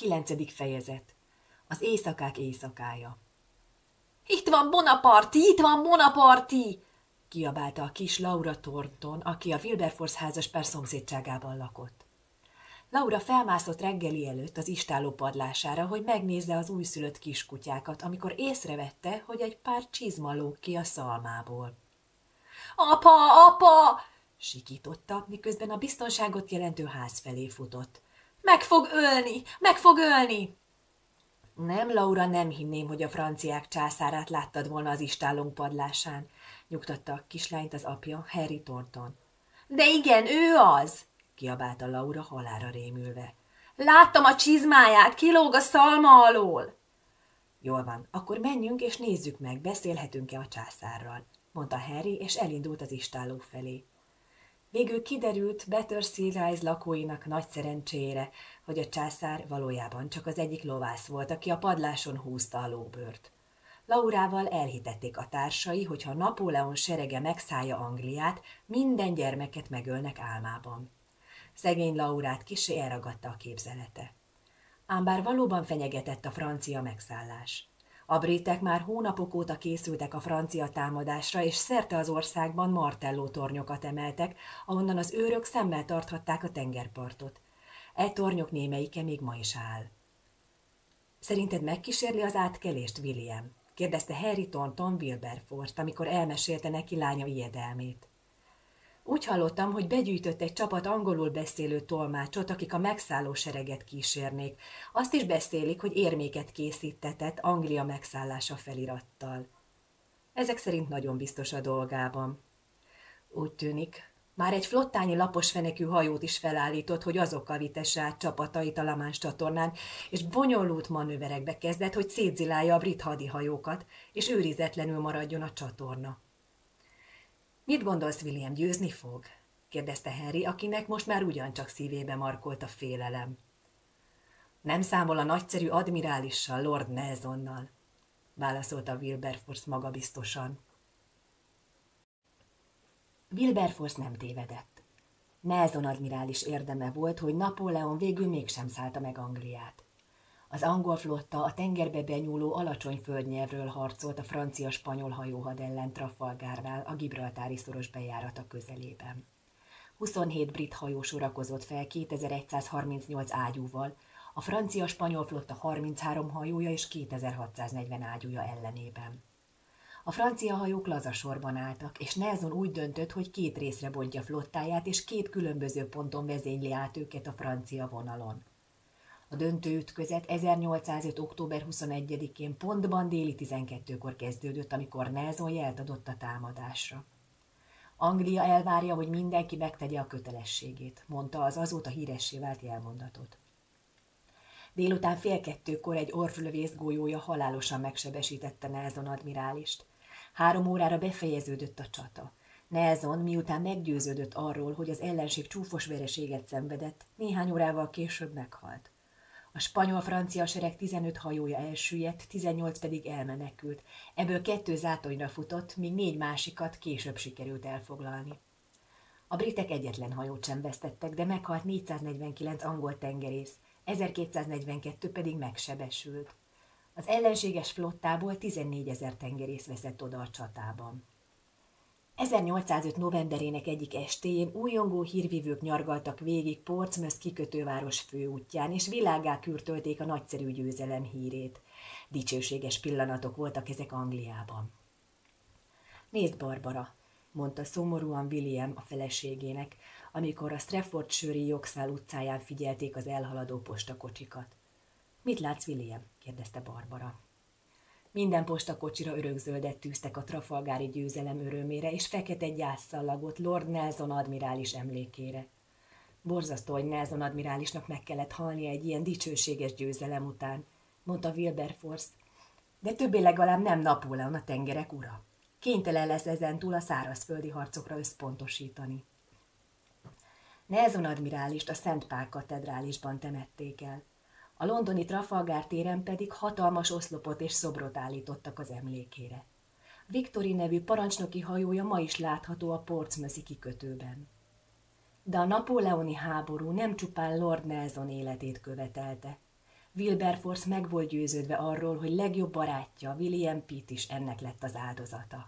9. fejezet. Az éjszakák éjszakája. Itt van Bonaparte! Itt van Bonaparte! Kiabálta a kis Laura Thornton, aki a Wilberforce házaspár szomszédságában lakott. Laura felmászott reggeli előtt az istálló padlására, hogy megnézze az újszülött kiskutyákat, amikor észrevette, hogy egy pár csizma lóg ki a szalmából. Apa, apa! Sikította, miközben a biztonságot jelentő ház felé futott. Meg fog ölni! Meg fog ölni! Nem, Laura, nem hinném, hogy a franciák császárát láttad volna az istállónk padlásán, nyugtatta a kislányt az apja, Harry Thornton. De igen, ő az! Kiabálta Laura halálra rémülve. Láttam a csizmáját, kilóg a szalma alól! Jól van, akkor menjünk és nézzük meg, beszélhetünk-e a császárral, mondta Harry, és elindult az istálló felé. Végül kiderült Battersea Rise lakóinak nagy szerencsére, hogy a császár valójában csak az egyik lovász volt, aki a padláson húzta a lóbőrt. Laurával elhitették a társai, hogy ha Napóleon serege megszállja Angliát, minden gyermeket megölnek álmában. Szegény Laurát kissé elragadta a képzelete. Ám bár valóban fenyegetett a francia megszállás. A britek már hónapok óta készültek a francia támadásra, és szerte az országban Martello tornyokat emeltek, ahonnan az őrök szemmel tarthatták a tengerpartot. E tornyok némelyike még ma is áll. Szerinted megkísérli az átkelést, William? Kérdezte Harry Thornton Wilberforce-t, amikor elmesélte neki lánya ijedelmét. Úgy hallottam, hogy begyűjtött egy csapat angolul beszélő tolmácsot, akik a megszálló sereget kísérnék. Azt is beszélik, hogy érméket készítetett Anglia megszállása felirattal. Ezek szerint nagyon biztos a dolgában. Úgy tűnik, már egy flottányi laposfenekű hajót is felállított, hogy azokkal vitesse át csapatait a La Manche csatornán, és bonyolult manőverekbe kezdett, hogy szétzilálja a brit hadihajókat, és őrizetlenül maradjon a csatorna. Mit gondolsz, William, győzni fog? Kérdezte Harry, akinek most már ugyancsak szívébe markolt a félelem. Nem számol a nagyszerű admirálissal, Lord Nelsonnal, válaszolta Wilberforce magabiztosan. Wilberforce nem tévedett. Nelson admirális érdeme volt, hogy Napóleon végül mégsem szállta meg Angliát. Az angol flotta a tengerbe benyúló alacsony földnyelvről harcolt a francia-spanyol hajóhad ellen Trafalgarnál, a Gibraltári szoros bejárata közelében. 27 brit hajó sorakozott fel 2138 ágyúval, a francia-spanyol flotta 33 hajója és 2640 ágyúja ellenében. A francia hajók lazasorban álltak, és Nelson úgy döntött, hogy 2 részre bontja flottáját, és 2 különböző ponton vezényli át őket a francia vonalon. A döntő ütközet 1805. október 21-én pontban déli 12-kor kezdődött, amikor Nelson jelt adott a támadásra. Anglia elvárja, hogy mindenki megtegye a kötelességét, mondta az azóta híressé vált jelmondatot. Délután 1:30-kor egy orvlövész golyója halálosan megsebesítette Nelson admirálist. 3 órára befejeződött a csata. Nelson, miután meggyőződött arról, hogy az ellenség csúfos vereséget szenvedett, néhány órával később meghalt. A spanyol-francia sereg 15 hajója elsüllyedt, 18 pedig elmenekült. Ebből 2 zátonyra futott, míg 4 másikat később sikerült elfoglalni. A britek egyetlen hajót sem vesztettek, de meghalt 449 angol tengerész, 1242 pedig megsebesült. Az ellenséges flottából 14 000 tengerész veszett oda a csatában. 1805. novemberének egyik estéjén újongó hírvívők nyargaltak végig Portsmouth kikötőváros főútján, és világgá kürtölték a nagyszerű győzelem hírét. Dicsőséges pillanatok voltak ezek Angliában. Nézd, Barbara, mondta szomorúan William a feleségének, amikor a Staffordshire-i Jogszál utcáján figyelték az elhaladó postakocsikat. Mit látsz, William? kérdezte Barbara. Minden postakocsira örökzöldet tűztek a trafalgári győzelem örömére, és fekete gyászszallagot Lord Nelson admirális emlékére. Borzasztó, hogy Nelson admirálisnak meg kellett halnia egy ilyen dicsőséges győzelem után, mondta Wilberforce, de többé legalább nem Napóleon a tengerek ura. Kénytelen lesz ezentúl a szárazföldi harcokra összpontosítani. Nelson admirálist a Szent Pál katedrálisban temették el. A londoni Trafalgar téren pedig hatalmas oszlopot és szobrot állítottak az emlékére. Victory nevű parancsnoki hajója ma is látható a Portsmouthi kikötőben. De a napóleoni háború nem csupán Lord Nelson életét követelte. Wilberforce meg volt győződve arról, hogy legjobb barátja, William Pitt is ennek lett az áldozata.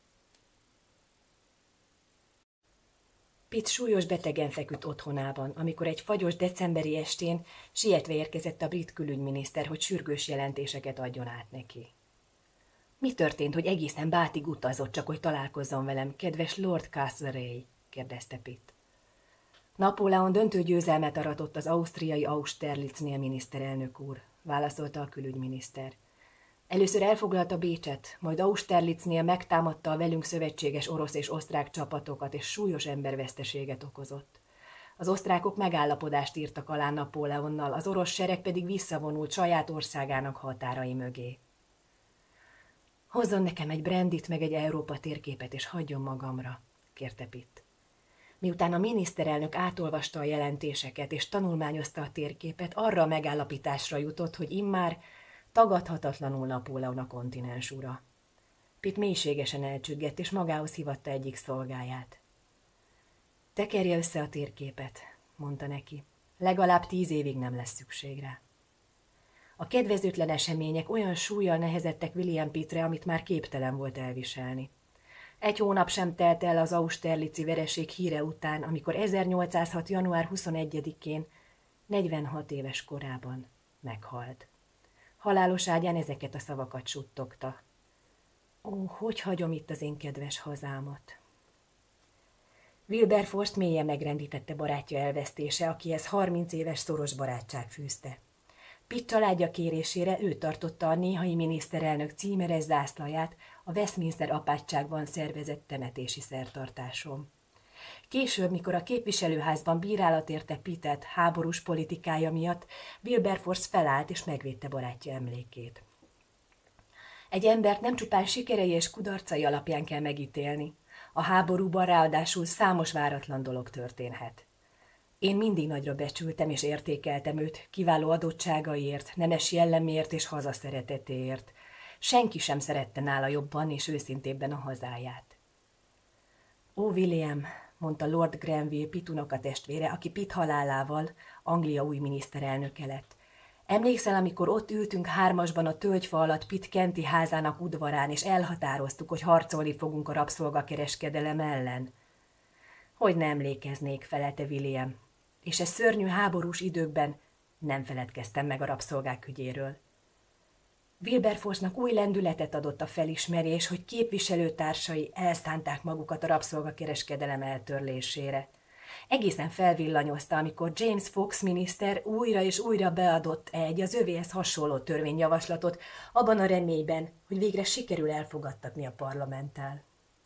Pitt súlyos betegen feküdt otthonában, amikor egy fagyos decemberi estén sietve érkezett a brit külügyminiszter, hogy sürgős jelentéseket adjon át neki. Mi történt, hogy egészen Bátig utazott, csak hogy találkozzon velem, kedves Lord Castlereagh? Kérdezte Pitt. Napóleon döntő győzelmet aratott az ausztriai Austerlitznél, miniszterelnök úr, válaszolta a külügyminiszter. Először elfoglalta Bécset, majd Austerlitznél megtámadta a velünk szövetséges orosz és osztrák csapatokat, és súlyos emberveszteséget okozott. Az osztrákok megállapodást írtak alá Napóleonnal, az orosz sereg pedig visszavonult saját országának határai mögé. Hozzon nekem egy brandit, meg egy Európa térképet, és hagyjon magamra, kérte Pitt. Miután a miniszterelnök átolvasta a jelentéseket és tanulmányozta a térképet, arra a megállapításra jutott, hogy immár tagadhatatlanul Napóleon a kontinens ura. Pitt mélységesen elcsüggett, és magához hívatta egyik szolgáját. Tekerje össze a térképet, mondta neki. Legalább 10 évig nem lesz szükség rá. A kedvezőtlen események olyan súllyal nehezettek William Pittre, amit már képtelen volt elviselni. 1 hónap sem telt el az austerlitzi vereség híre után, amikor 1806. január 21-én, 46 éves korában meghalt. Halálos ágyán ezeket a szavakat suttogta. Ó, hogy hagyom itt az én kedves hazámat? Wilberforce mélyen megrendítette barátja elvesztése, akihez 30 éves szoros barátság fűzte. Pitt családja kérésére ő tartotta a néhai miniszterelnök címeres zászlaját a Westminster apátságban szervezett temetési szertartáson. Később, mikor a képviselőházban bírálat érte Pittet háborús politikája miatt, Wilberforce felállt és megvédte barátja emlékét. Egy embert nem csupán sikerei és kudarcai alapján kell megítélni. A háborúban ráadásul számos váratlan dolog történhet. Én mindig nagyra becsültem és értékeltem őt kiváló adottságaiért, nemes jellemért és hazaszeretetéért. Senki sem szerette nála jobban és őszintébben a hazáját. Ó, William, mondta Lord Grenville, Pitt unokatestvére, aki Pitt halálával Anglia új miniszterelnöke lett. Emlékszel, amikor ott ültünk 3-asban a tölgyfa alatt Pitt kenti házának udvarán, és elhatároztuk, hogy harcolni fogunk a rabszolgakereskedelem ellen? Hogy ne emlékeznék, felelte William, és e szörnyű háborús időkben nem feledkeztem meg a rabszolgák ügyéről. Wilberforce-nak új lendületet adott a felismerés, hogy képviselőtársai elszánták magukat a rabszolgakereskedelem eltörlésére. Egészen felvillanyozta, amikor James Fox miniszter újra és újra beadott egy az övéhez hasonló törvényjavaslatot, abban a reményben, hogy végre sikerül elfogadtatni a parlamenttel.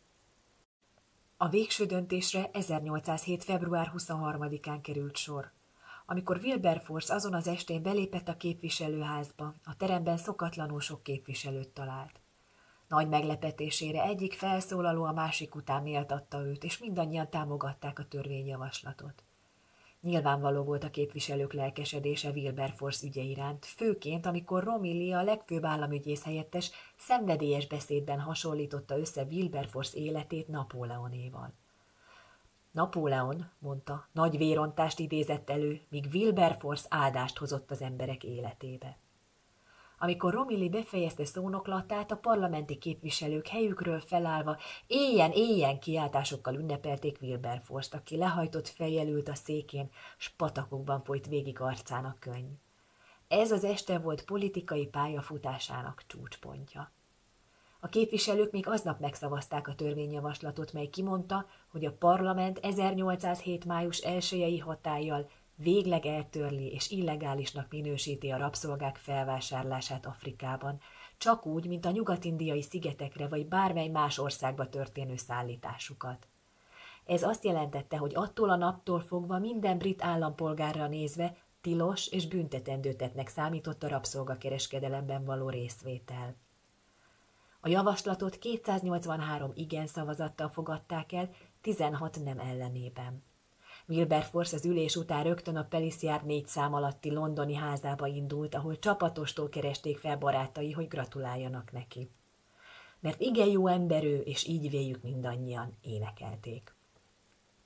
A végső döntésre 1807. február 23-án került sor. Amikor Wilberforce azon az estén belépett a képviselőházba, a teremben szokatlanul sok képviselőt talált. Nagy meglepetésére egyik felszólaló a másik után méltatta őt, és mindannyian támogatták a törvényjavaslatot. Nyilvánvaló volt a képviselők lelkesedése Wilberforce ügye iránt, főként amikor Romilly, a legfőbb államügyész helyettes, szenvedélyes beszédben hasonlította össze Wilberforce életét Napóleonéval. Napóleon, mondta, nagy vérontást idézett elő, míg Wilberforce áldást hozott az emberek életébe. Amikor Romilly befejezte szónoklatát, a parlamenti képviselők helyükről felállva éljen, éljen kiáltásokkal ünnepelték Wilberforce-t, aki lehajtott fejjel ült a székén, s patakokban folyt végig arcának könny. Ez az este volt politikai pályafutásának csúcspontja. A képviselők még aznap megszavazták a törvényjavaslatot, mely kimondta, hogy a parlament 1807. május 1-i hatállyal végleg eltörli és illegálisnak minősíti a rabszolgák felvásárlását Afrikában, csak úgy, mint a nyugat-indiai szigetekre vagy bármely más országba történő szállításukat. Ez azt jelentette, hogy attól a naptól fogva minden brit állampolgárra nézve tilos és büntetendő tettnek számított a rabszolgakereskedelemben való részvétel. A javaslatot 283 igen szavazattal fogadták el, 16 nem ellenében. Wilberforce az ülés után rögtön a Pelissier 4 szám alatti londoni házába indult, ahol csapatostól keresték fel barátai, hogy gratuláljanak neki. Mert igen jó ember ő, és így véljük mindannyian, énekelték.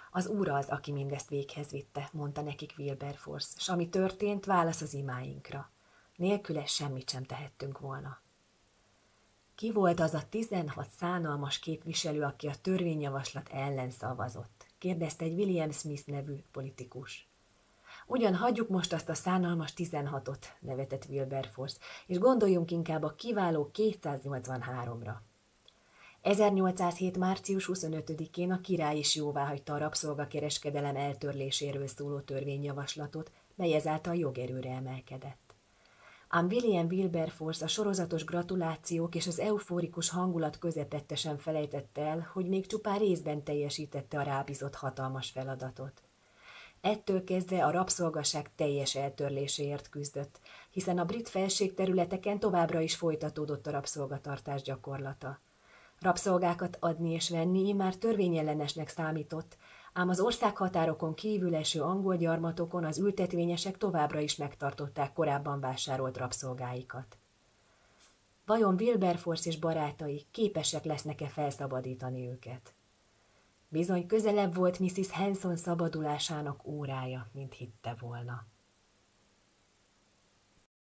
Az Úr az, aki mindezt véghez vitte, mondta nekik Wilberforce, s ami történt, válasz az imáinkra. Nélküle semmit sem tehettünk volna. Ki volt az a 16 szánalmas képviselő, aki a törvényjavaslat ellen szavazott? Kérdezte egy William Smith nevű politikus. Ugyan hagyjuk most azt a szánalmas 16-ot, nevetett Wilberforce, és gondoljunk inkább a kiváló 283-ra. 1807. március 25-én a király is jóváhagyta a rabszolgakereskedelem eltörléséről szóló törvényjavaslatot, mely ezáltal jogerőre emelkedett. Ám William Wilberforce a sorozatos gratulációk és az eufórikus hangulat közepette sem felejtette el, hogy még csupán részben teljesítette a rábízott hatalmas feladatot. Ettől kezdve a rabszolgaság teljes eltörléséért küzdött, hiszen a brit felségterületeken továbbra is folytatódott a rabszolgatartás gyakorlata. Rabszolgákat adni és venni immár törvényellenesnek számított, ám az országhatárokon kívül eső angol gyarmatokon az ültetvényesek továbbra is megtartották korábban vásárolt rabszolgáikat. Vajon Wilberforce és barátai képesek lesznek-e felszabadítani őket? Bizony közelebb volt Mrs. Hanson szabadulásának órája, mint hitte volna.